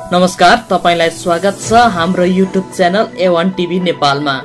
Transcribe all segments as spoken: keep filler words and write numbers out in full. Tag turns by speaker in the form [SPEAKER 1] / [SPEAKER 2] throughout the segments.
[SPEAKER 1] नमस्कार, तपाईलाई स्वागत छ हाम्रो YouTube channel A one TV नेपालमा।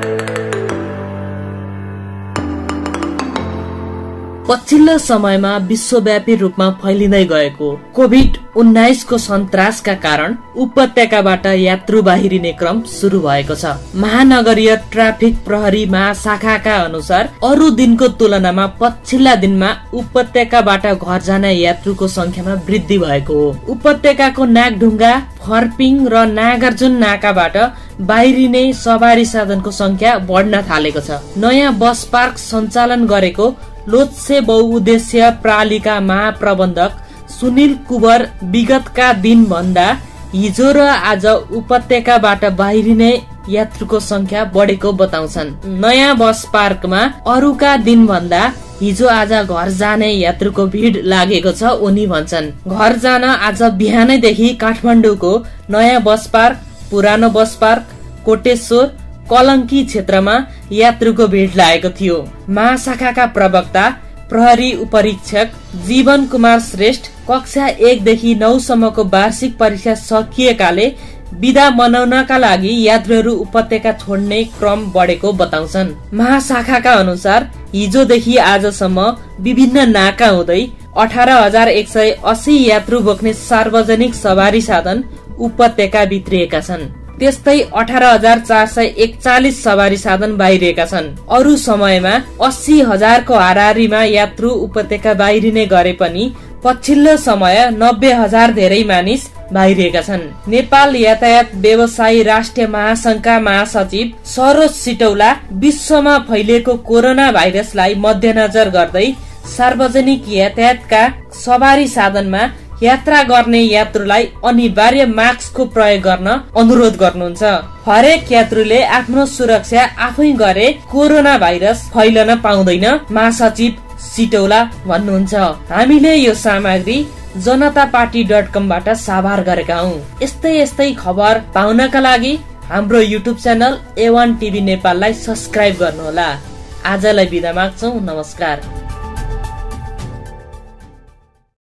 [SPEAKER 1] पछिल्लो समयमा विश्वव्यापी रूपमा फैलिँदै गएको कोभिड उन्नाइस को सन्तासका कारण उपत्यकाबाट यात्रु बाहिरिने क्रम सुरु भएको छ। महानगरीय ट्राफिक प्रहरी महाशाखाका अनुसार अरू दिनको तुलनामा पछिल्ला दिनमा उपत्यकाबाट घर जाने यात्रुको संख्यामा वृद्धि भएको हो। उपत्यकाको नागढुङ्गा, फर्पिङ र नागार्जुन नाकाबाट बाहिरिने सवारी साधनको संख्या बढ्न थालेको छ। नयाँ बस पार्क सञ्चालन गरेको लोत्से बहुउद्देश्य प्रणालीका महाप्रबन्धक सुनिल कुवर विगतका दिन भन्दा हिजो र आज उपत्यकाबाट बाहिरिने यात्रुको संख्या बढेको बताउँछन्। नयाँ बस पार्कमा अरूका दिन भन्दा हिजो आज घर जाने यात्रुको भीड़ लागेको छ उनी भन्छन्। घर जान आज बिहानैदेखि काठमाडौँको नयाँ बस पार्क, पुरानो बस पार्क, कोटेश्वर, कलंकी क्षेत्रमा यात्रुको भीड़ लागेको थियो। महाशाखाका प्रवक्ता प्रहरी उपरीक्षक जीवन कुमार श्रेष्ठ कक्षा एक देखि नौ सम्मको वार्षिक परीक्षा सकिएकाले बिदा मनाउनका लागि यात्रुहरू उपत्यका छोड्ने क्रम बढेको बताउँछन्। महाशाखाका अनुसार हिजोदेखि आजसम्म विभिन्न नाका हुँदै अठार हजार एक सय अस्सी यात्रु बोक्ने सार्वजनिक सवारी साधन उपत्यका भित्रिएका छन्। त्यस्तै अठार हजार चार सय एकचालिस सवारी साधन बाहिरिएका छन्। अरू समयमा अस्सी हजारको हाराहारीमा यात्रु उपत्यका बाहिरिने गरे पनि पछिल्लो समय नब्बे हजार धेरै मानिस बाहिरिएका छन्। नेपाल यातायात व्यवसायी राष्ट्रिय महासंघका महासचिव सरोज सिटौला विश्वमा फैलिएको कोरोना भाइरसलाई मध्यनजर गर्दै सार्वजनिक यातायातका सवारी साधनमा यात्रा गर्ने यात्रुलाई अनिवार्य मास्कको प्रयोग गर्न अनुरोध गर्नुहुन्छ। हरेक यात्रुले आफ्नो सुरक्षा आफै गरे कोरोना भाइरस फैलन पाउँदैन, महासचिव सिटौला भन्नुहुन्छ। हामीले यो सामग्री जनता पार्टी डट कमबाट साभार गरेका हौ। यस्तै यस्तै खबर पाउनका लागि हाम्रो YouTube channel A one TV नेपाललाई सब्स्क्राइब गर्नुहोला। आजलाई बिदा माग्छौं। नमस्कार।